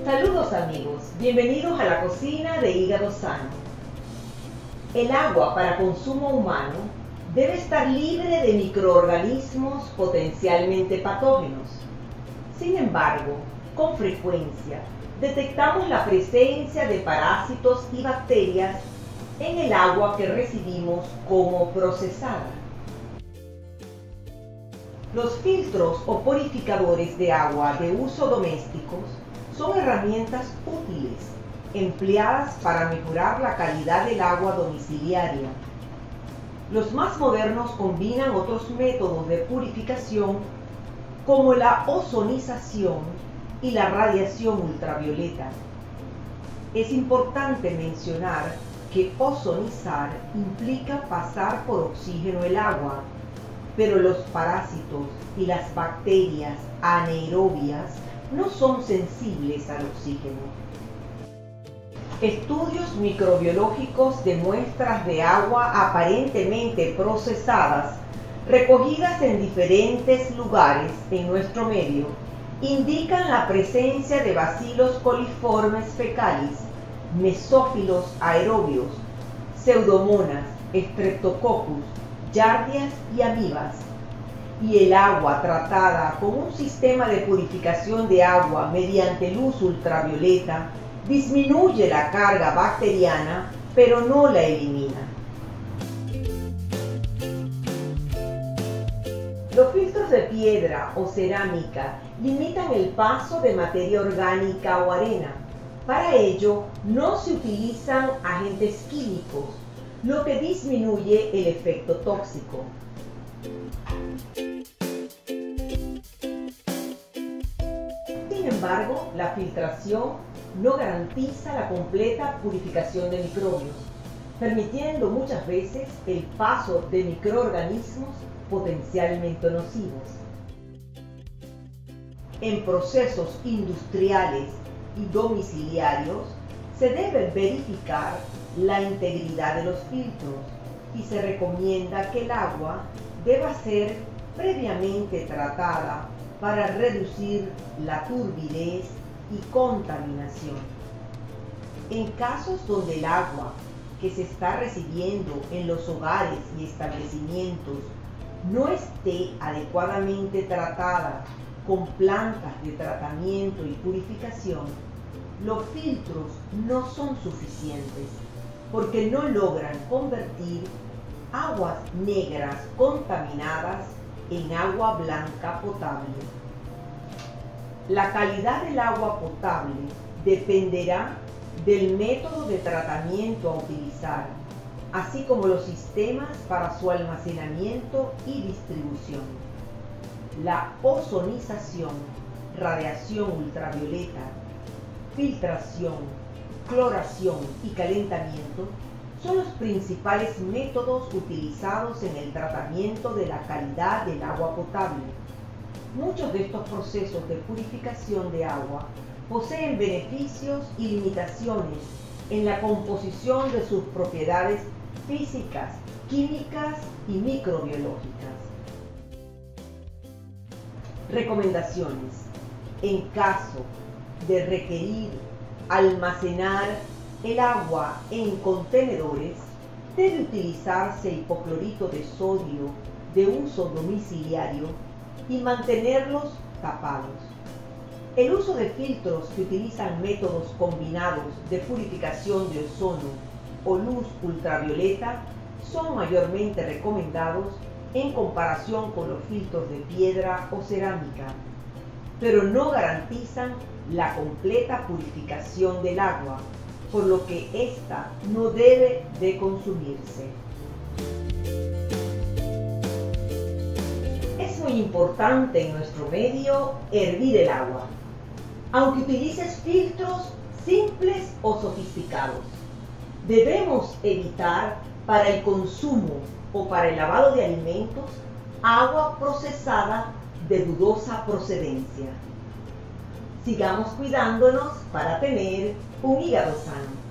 Saludos amigos, bienvenidos a la cocina de Hígado Sano. El agua para consumo humano debe estar libre de microorganismos potencialmente patógenos. Sin embargo, con frecuencia detectamos la presencia de parásitos y bacterias en el agua que recibimos como procesada. Los filtros o purificadores de agua de uso domésticos son herramientas útiles, empleadas para mejorar la calidad del agua domiciliaria. Los más modernos combinan otros métodos de purificación como la ozonización y la radiación ultravioleta. Es importante mencionar que ozonizar implica pasar por oxígeno el agua, pero los parásitos y las bacterias anaerobias no son sensibles al oxígeno. Estudios microbiológicos de muestras de agua aparentemente procesadas, recogidas en diferentes lugares en nuestro medio, indican la presencia de bacilos coliformes fecalis, mesófilos aerobios, pseudomonas, streptococcus, yardias y amibas, y el agua tratada con un sistema de purificación de agua mediante luz ultravioleta disminuye la carga bacteriana, pero no la elimina. Los filtros de piedra o cerámica limitan el paso de materia orgánica o arena. Para ello, no se utilizan agentes químicos, lo que disminuye el efecto tóxico. Sin embargo, la filtración no garantiza la completa purificación de microbios, permitiendo muchas veces el paso de microorganismos potencialmente nocivos. En procesos industriales y domiciliarios se debe verificar la integridad de los filtros y se recomienda que el agua deba ser previamente tratada para reducir la turbidez y contaminación. En casos donde el agua que se está recibiendo en los hogares y establecimientos no esté adecuadamente tratada con plantas de tratamiento y purificación, los filtros no son suficientes porque no logran convertir aguas negras contaminadas en agua blanca potable. La calidad del agua potable dependerá del método de tratamiento a utilizar, así como los sistemas para su almacenamiento y distribución. La ozonización, radiación ultravioleta, filtración, cloración y calentamiento son los principales métodos utilizados en el tratamiento de la calidad del agua potable. Muchos de estos procesos de purificación de agua poseen beneficios y limitaciones en la composición de sus propiedades físicas, químicas y microbiológicas. Recomendaciones. En caso de requerir almacenar el agua en contenedores, debe utilizarse hipoclorito de sodio de uso domiciliario y mantenerlos tapados. El uso de filtros que utilizan métodos combinados de purificación de ozono o luz ultravioleta son mayormente recomendados en comparación con los filtros de piedra o cerámica, pero no garantizan la completa purificación del agua, por lo que ésta no debe de consumirse. Es muy importante en nuestro medio hervir el agua, aunque utilices filtros simples o sofisticados. Debemos evitar para el consumo o para el lavado de alimentos agua procesada de dudosa procedencia. Sigamos cuidándonos para tener un hígado sano.